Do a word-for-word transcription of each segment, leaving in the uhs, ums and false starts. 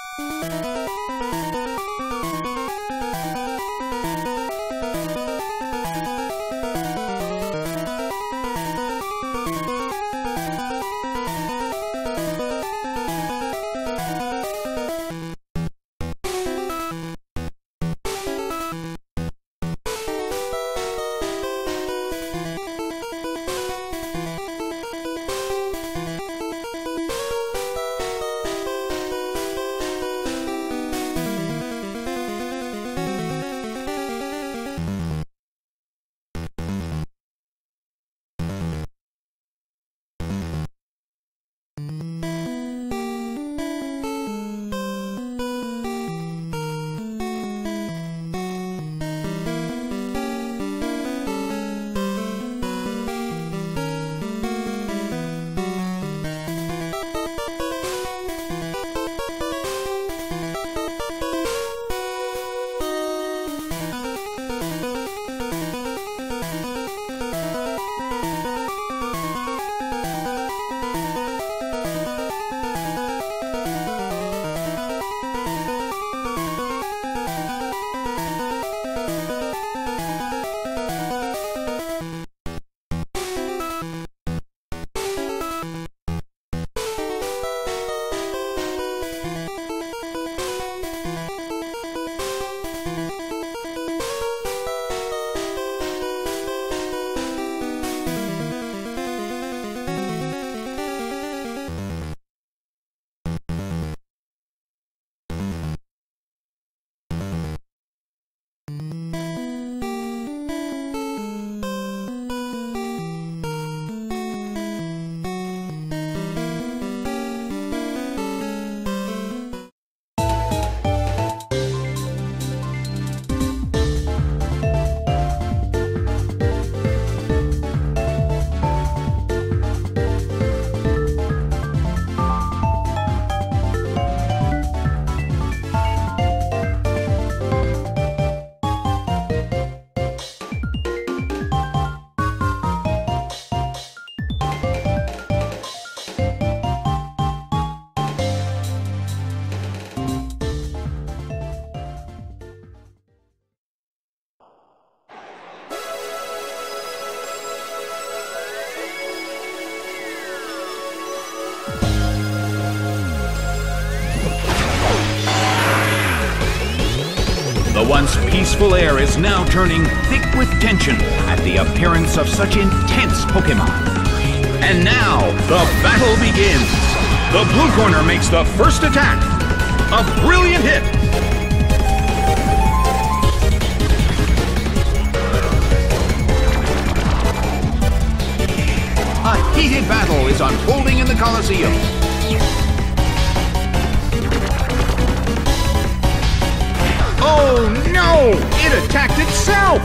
The once peaceful air is now turning thick with tension at the appearance of such intense Pokémon. And now, the battle begins! The blue corner makes the first attack! A brilliant hit! A heated battle is unfolding in the Colosseum. Oh no! It attacked itself!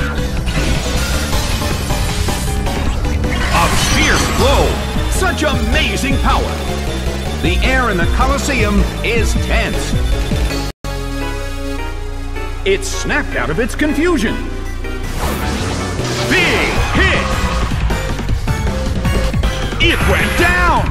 A fierce blow! Such amazing power! The air in the Colosseum is tense. It snapped out of its confusion. Big hit! It went down!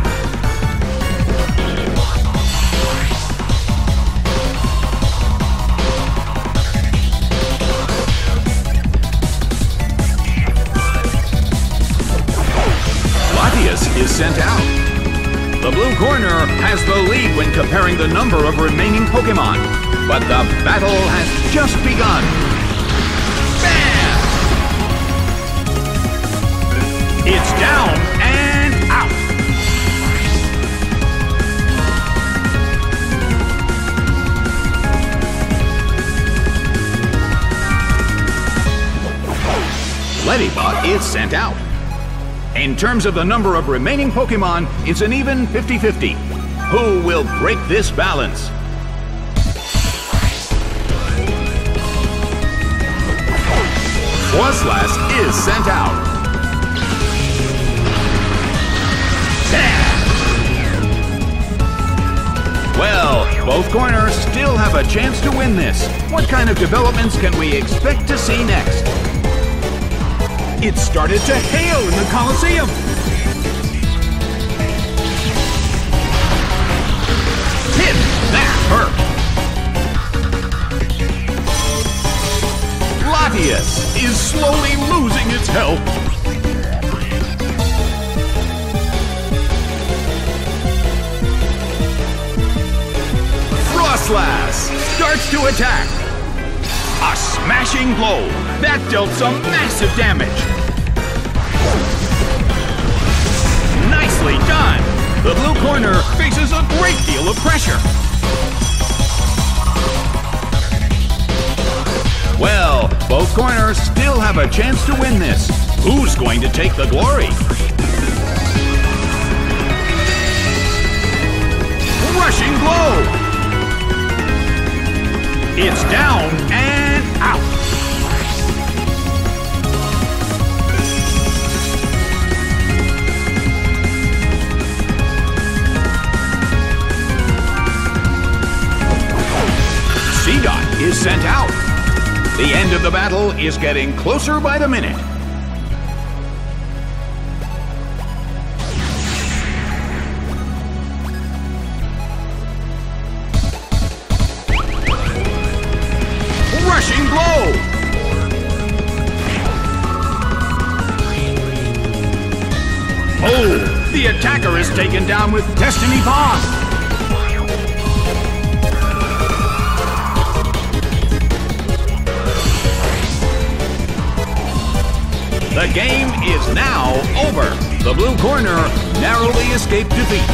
Latias is sent out. The blue corner has the lead when comparing the number of remaining Pokémon, but the battle has just begun. Bam! It's down and out. Ladybot is sent out. In terms of the number of remaining Pokémon, it's an even fifty fifty. Who will break this balance? Swastilas is sent out. Well, both corners still have a chance to win this. What kind of developments can we expect to see next? It started to hail in the Colosseum. Hit! That hurt! Thunderslash starts to attack. A smashing blow that dealt some massive damage. Nicely done. The blue corner faces a great deal of pressure. Well, both corners still have a chance to win this. Who's going to take the glory? Rushing blow! It's down and out. C-Dot is sent out. The end of the battle is getting closer by the minute. Rushing blow! Oh, the attacker is taken down with Destiny Bomb. The game is now over. The blue corner narrowly escaped defeat.